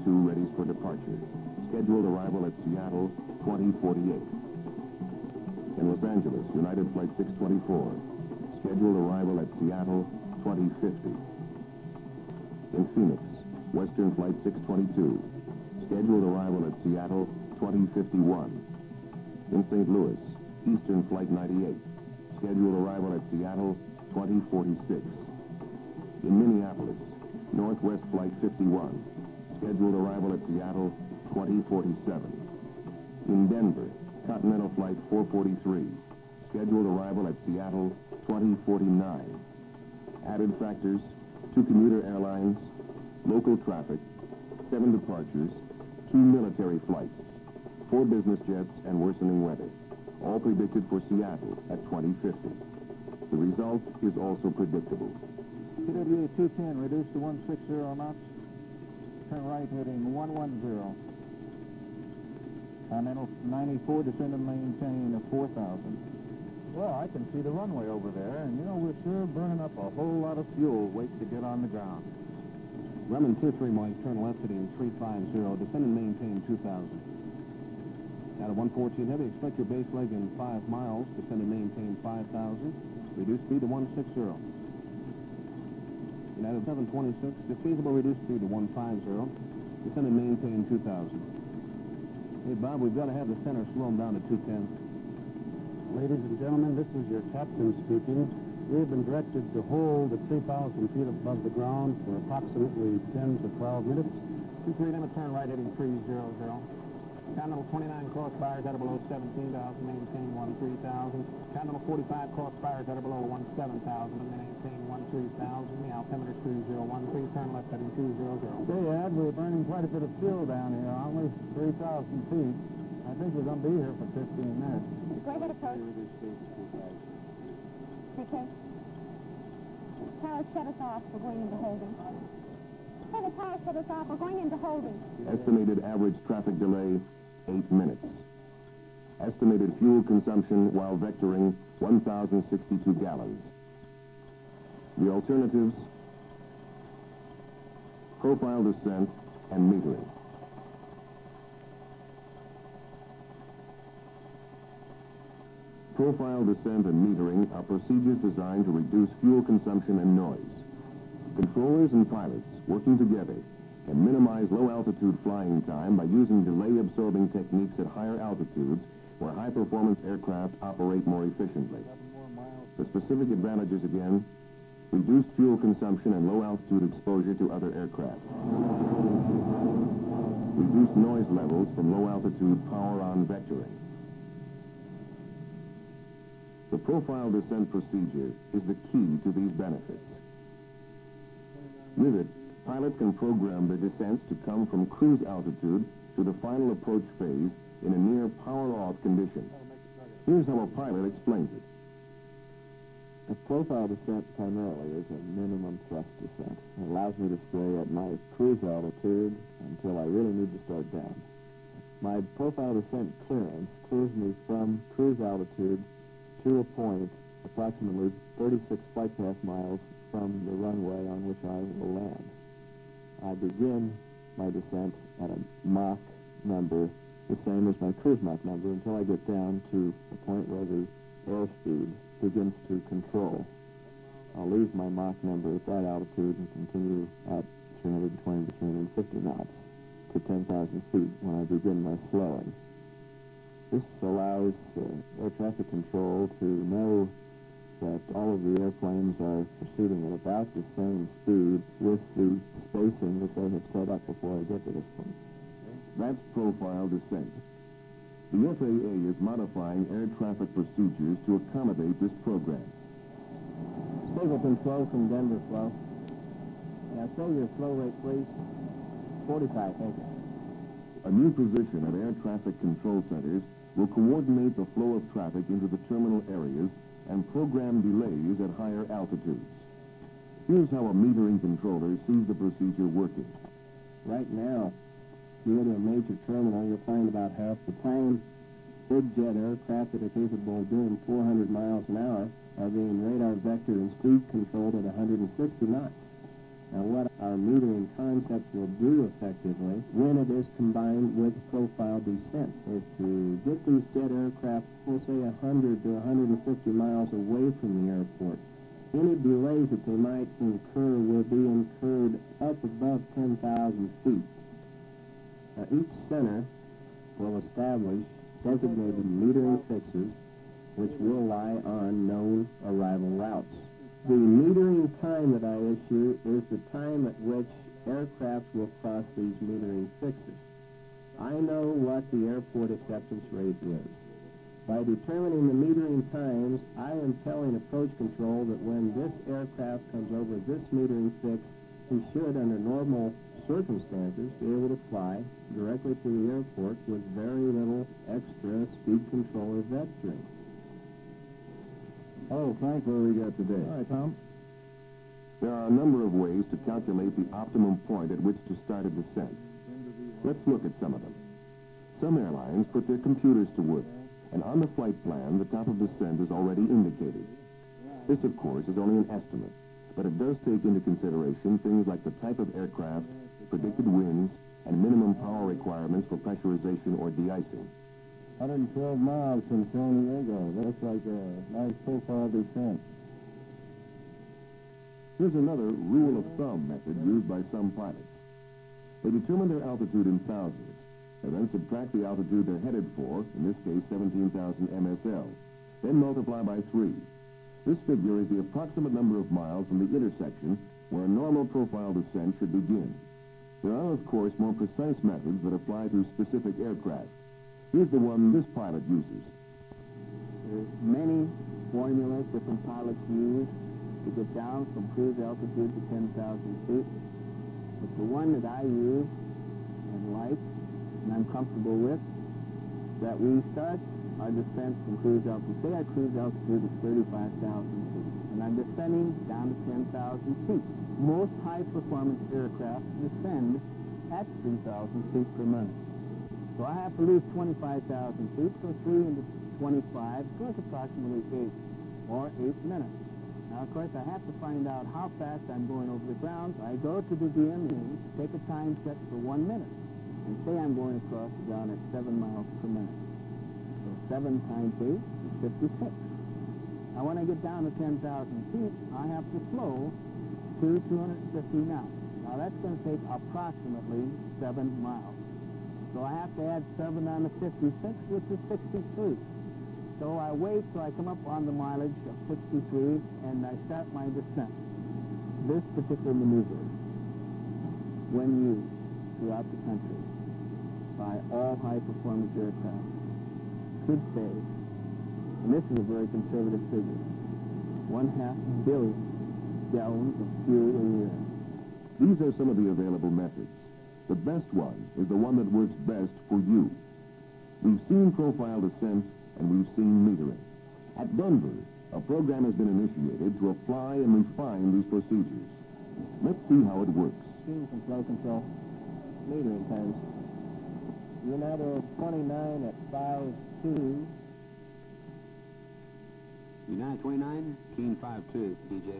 readies for departure. Scheduled arrival at Seattle, 2048. In Los Angeles, United Flight 624. Scheduled arrival at Seattle, 2050. In Phoenix, Western Flight 622. Scheduled arrival at Seattle, 2051. In St. Louis, Eastern Flight 98. Scheduled arrival at Seattle, 2046. In Minneapolis, Northwest Flight 51. Scheduled arrival at Seattle, 2047. In Denver, Continental Flight 443. Scheduled arrival at Seattle, 2049. Added factors, 2 commuter airlines, local traffic, 7 departures, 2 military flights, 4 business jets, and worsening weather. All predicted for Seattle at 2050. The result is also predictable. TWA 210 reduced to 160 knots. Turn right heading 110. Continental 94, descend and maintain 4,000. Well, I can see the runway over there, and you know, we're sure burning up a whole lot of fuel waiting to get on the ground. Grumman 23 Mike, turn left heading 350, descend and maintain 2,000. Out of 114 heavy, expect your base leg in 5 miles, descend and maintain 5,000. Reduce speed to 160. United 726, if feasible, reduce speed to 150. Descend and maintain 2,000. Hey, Bob, we've got to have the center slow them down to 210. Ladies and gentlemen, this is your captain speaking. We have been directed to hold at 3,000 feet above the ground for approximately 10 to 12 minutes. 23 limit turn right heading 300. Continental 29 crossfires out of below 17,000, maintain 13,000. Continental 45 crossfires out of below 17,000, maintain 13,000. The altimeter is 3013, turn left heading 200. Say, Ed, we're burning quite a bit of fuel down here, aren't we? 3,000 feet. I think we're going to be here for 15 minutes. Go ahead, approach. Okay. Tower, shut us off. We're going into holding. Hey, the tower shut us off. We're going into holding. Estimated average traffic delay, 8 minutes. Estimated fuel consumption while vectoring, 1,062 gallons. The alternatives, profile descent and metering. Profile descent and metering are procedures designed to reduce fuel consumption and noise. Controllers and pilots, working together, can minimize low-altitude flying time by using delay-absorbing techniques at higher altitudes where high-performance aircraft operate more efficiently. The specific advantages, again, reduced fuel consumption and low-altitude exposure to other aircraft. Reduced noise levels from low-altitude power-on vectoring. The profile descent procedure is the key to these benefits. With it, pilots can program their descents to come from cruise altitude to the final approach phase in a near power-off condition. Here's how a pilot explains it. A profile descent primarily is a minimum thrust descent. It allows me to stay at my cruise altitude until I really need to start down. My profile descent clearance clears me from cruise altitude to a point approximately 36 flight path miles from the runway on which I will land. I begin my descent at a Mach number the same as my cruise Mach number until I get down to the point where the airspeed begins to control. I'll leave my Mach number at that altitude and continue at 320 to 350 knots to 10,000 feet when I begin my slowing. This allows air traffic control to know that all of the airplanes are proceeding at about the same speed with the spacing that they have set up before I get to this point. That's profile descent. The FAA is modifying air traffic procedures to accommodate this program. Stapleton flow from Denver flow. Now say your flow rate, please. 45, thank you. A new position at air traffic control centers will coordinate the flow of traffic into the terminal areas and program delays at higher altitudes. Here's how a metering controller sees the procedure working. Right now, you go to a major terminal, you'll find about half the plane. Big jet aircraft that are capable of doing 400 miles an hour are being radar vector and speed controlled at 160 knots. Now, what our metering concept will do effectively when it is combined with profile descent is to get these jet aircraft, we'll say 100 to 150 miles away from the airport. Any delays that they might incur will be incurred up above 10,000 feet. Now, each center will establish designated metering fixes which will lie on known arrival routes. The metering time that I issue is the time at which aircraft will cross these metering fixes. I know what the airport acceptance rate is. By determining the metering times, I am telling approach control that when this aircraft comes over this metering fix, he should, under normal circumstances, be able to fly directly to the airport with very little extra speed control or vectoring. Hello, Frank. What do we got today? All right, Tom. There are a number of ways to calculate the optimum point at which to start a descent. Let's look at some of them. Some airlines put their computers to work, and on the flight plan, the top of descent is already indicated. This, of course, is only an estimate, but it does take into consideration things like the type of aircraft, predicted winds, and minimum power requirements for pressurization or de-icing. 112 miles from San Diego. That's like a nice profile descent. Here's another rule of thumb method used by some pilots. They determine their altitude in thousands, and then subtract the altitude they're headed for, in this case 17,000 MSL, then multiply by 3. This figure is the approximate number of miles from the intersection where a normal profile descent should begin. There are, of course, more precise methods that apply to specific aircraft. Here's the one this pilot uses. There's many formulas different pilots use to get down from cruise altitude to 10,000 feet. But the one that I use and like, and I'm comfortable with, that we start our descent from cruise altitude. Say our cruise altitude is 35,000 feet, and I'm descending down to 10,000 feet. Most high-performance aircraft descend at 3,000 feet per minute. So I have to lose 25,000 feet, so 3 into 25 goes approximately 8 or 8 minutes. Now, of course, I have to find out how fast I'm going over the ground. I go to the DME, take a time set for 1 minute, and say I'm going across the ground at 7 miles per minute. So 7 times 8 is 56. Now, when I get down to 10,000 feet, I have to slow to 250 knots. Now, that's going to take approximately 7 miles. So I have to add 7 on the 56, which is 63. So I wait till I come up on the mileage of 63, and I start my descent. This particular maneuver, when used throughout the country by all high-performance aircraft, could save, and this is a very conservative figure, 1/2 billion gallons of fuel a year. These are some of the available methods. The best one is the one that works best for you. We've seen profile descent, and we've seen metering. At Denver, a program has been initiated to apply and refine these procedures. Let's see how it works. Streams and flow control, metering times. United 29 at 5-2. United 29, Keen 5-2, DJ.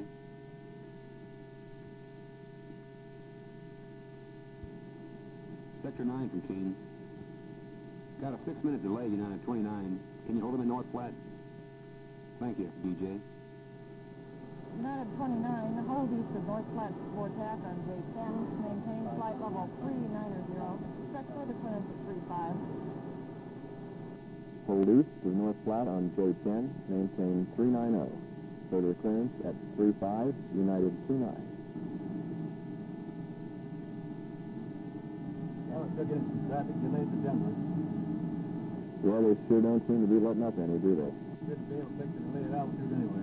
Sector 9 from Keene. Got a 6-minute delay, United 29. Can you hold them in North Flat? Thank you, DJ. United 29, hold east of North Flat forecast on J10, maintain flight level 390, stretch further clearance at 35. Hold east of North Flat on J10, maintain 390. Further clearance at 35, United 29. Yeah, we're still getting some traffic delays to Denver. Well, they sure don't seem to be letting up any, do they? Shouldn't be able to fix the delayed altitude anyway.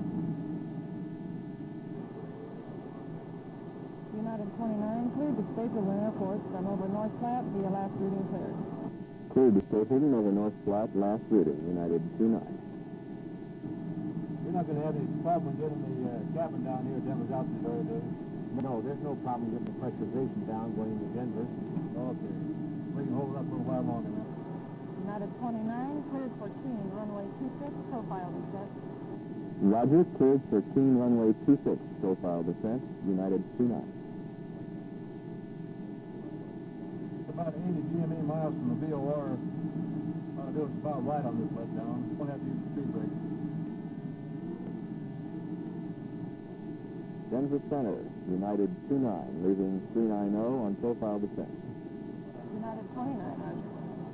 United 29, cleared to Stapleton Airport from over North Flat via last reading cleared. Cleared to Stapleton over North Flat, last reading, United 29. You're not going to have any problem getting the cabin down here at Denver's altitude, are you? No, there's no problem getting the pressurization down going into Denver. Okay. We can hold it up for a while longer now. United 29, cleared for Keene, runway 26, profile descent. Roger, cleared for Keene runway 26, profile descent, United 29. about 80 GME miles from the VOR. Ought to do us about right on this letdown. Won't have to use the speed brake. Denver Center, United 29, leaving 390 on profile descent. United 29, Roger.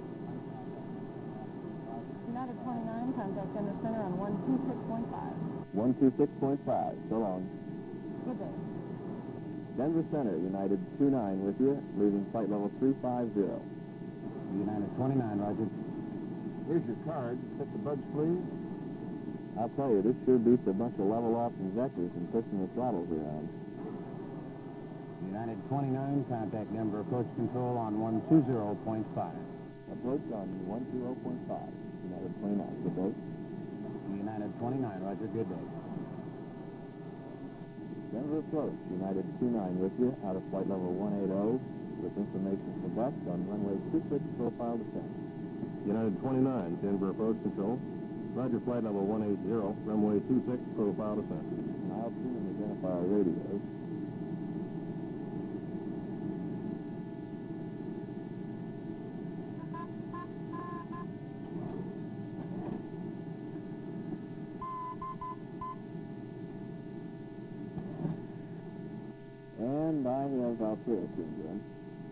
United 29, contact Denver Center on 126.5. 126.5, so long. Good day. Denver Center, United 29 with you, leaving flight level 350. United 29, Roger. Here's your card. Set the bugs, please. I'll tell you, this sure beats a bunch of level-off injectors and pushing the throttles around. United 29, contact Denver approach control on 120.5. Approach on 120.5. United 29, good day. United 29, Roger, good day. Denver approach, United 29 with you, out of flight level 180, with information for bus on runway 26 profile descent. United 29, Denver approach control. Roger, flight level 180, runway 26 profile descent. I'll tune and identify our radios. And I have Altura tuned in.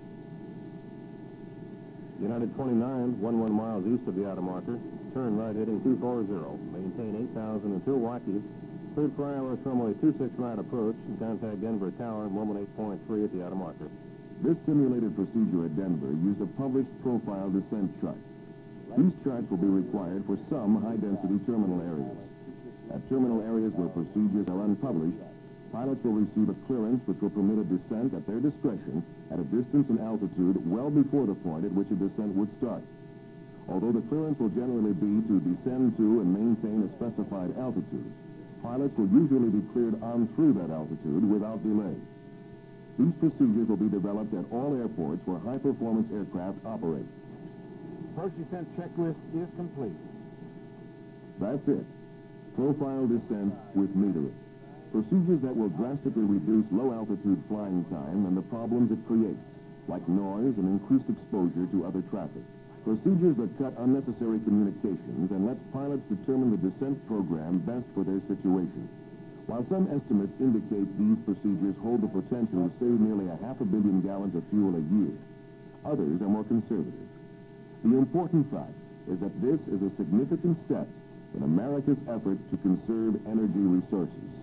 United 29, 11 miles east of the outer marker. Turn right heading 240. Maintain 8,000 until Waukee. Cleared for ILS runway 26 right approach and contact Denver Tower, moment 8.3 at the outer marker. This simulated procedure at Denver used a published profile descent chart. These charts will be required for some high-density terminal areas. At terminal areas where procedures are unpublished, pilots will receive a clearance which will permit a descent at their discretion at a distance and altitude well before the point at which a descent would start. Although the clearance will generally be to descend to and maintain a specified altitude, pilots will usually be cleared on through that altitude without delay. These procedures will be developed at all airports where high-performance aircraft operate. Approach descent checklist is complete. That's it. Profile descent with metering. Procedures that will drastically reduce low-altitude flying time and the problems it creates, like noise and increased exposure to other traffic. Procedures that cut unnecessary communications and let pilots determine the descent program best for their situation. While some estimates indicate these procedures hold the potential to save nearly 500 million gallons of fuel a year, others are more conservative. The important fact is that this is a significant step in America's effort to conserve energy resources.